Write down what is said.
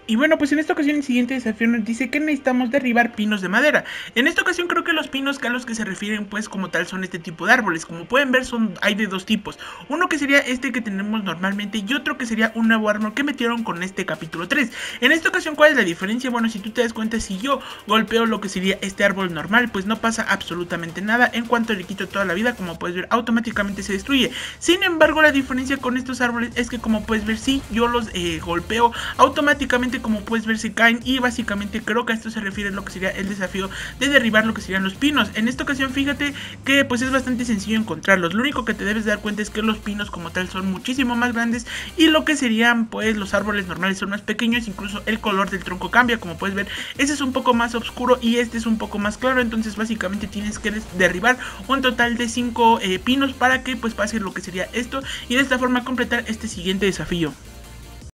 Y bueno, pues en esta ocasión el siguiente desafío nos dice que necesitamos derribar pinos de madera. En esta ocasión creo que los pinos a los que se refieren pues como tal son este tipo de árboles. Como pueden ver hay de dos tipos. Uno que sería este que tenemos normalmente y otro que sería un nuevo árbol que metieron con este capítulo 3. En esta ocasión, ¿cuál es la diferencia? Bueno, si tú te das cuenta, si yo golpeo lo que sería este árbol normal, pues no pasa absolutamente nada. En cuanto le quito toda la vida, como puedes ver, automáticamente se destruye. Sin embargo, la diferencia con estos árboles es que, como puedes ver, si yo los golpeo, automáticamente, como puedes ver, se caen. Y básicamente creo que a esto se refiere lo que sería el desafío de derribar lo que serían los pinos. En esta ocasión, fíjate que pues es bastante sencillo encontrarlos. Lo único que te debes dar cuenta es que los pinos como tal son muchísimo más grandes y lo que serían pues los árboles normales son más pequeños. Incluso el color del tronco cambia, como puedes ver, ese es un poco más oscuro y este es un poco más claro. Entonces básicamente tienes que derribar un total de 5 pinos para que pues pase lo que sería esto y de esta forma completar este siguiente desafío.